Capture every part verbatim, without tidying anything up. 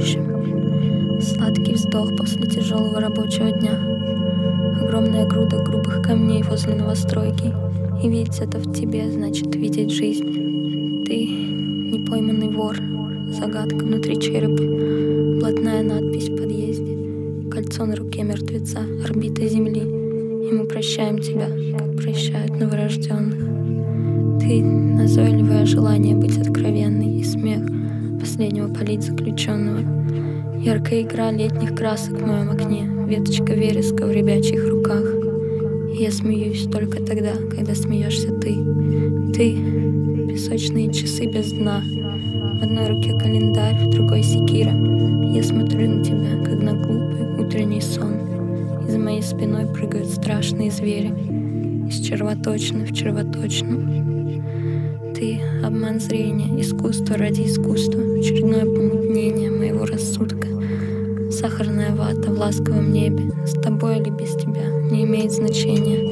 будущем. Сладкий вздох после тяжелого рабочего дня. Огромная груда грубых камней возле новостройки. И видеть это в тебе значит видеть жизнь. Ты непойманный вор, загадка внутри черепа, блатная надпись в подъезде, кольцо на руке мертвеца, орбита Земли. И мы прощаем тебя, как прощают новорожденных. Ты — назойливое желание быть откровенной, и смех последнего политзаключенного. Яркая игра летних красок в моем окне, веточка вереска в ребячьих руках. И я смеюсь только тогда, когда смеешься ты. Ты — песочные часы без дна. В одной руке календарь, в другой секира. Я смотрю на тебя, как на глупый утренний сон. И за моей спиной прыгают страшные звери. Из червоточины в червоточину. Ты — обман зрения, искусство ради искусства, очередное помутнение моего рассудка. Сахарная вата в ласковом небе, с тобой или без тебя, не имеет значения.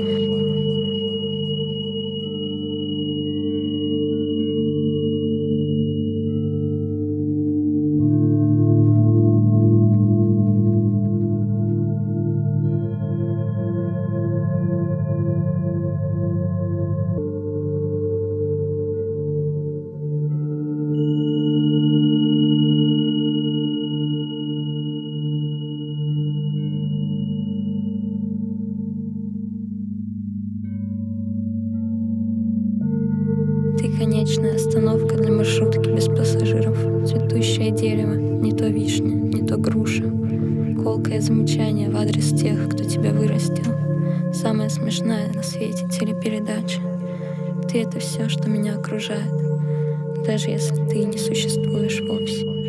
Конечная остановка для маршрутки без пассажиров. Цветущее дерево, не то вишня, не то груша. Колкое замечание в адрес тех, кто тебя вырастил. Самая смешная на свете телепередача. Ты — это все, что меня окружает, даже если ты не существуешь вовсе.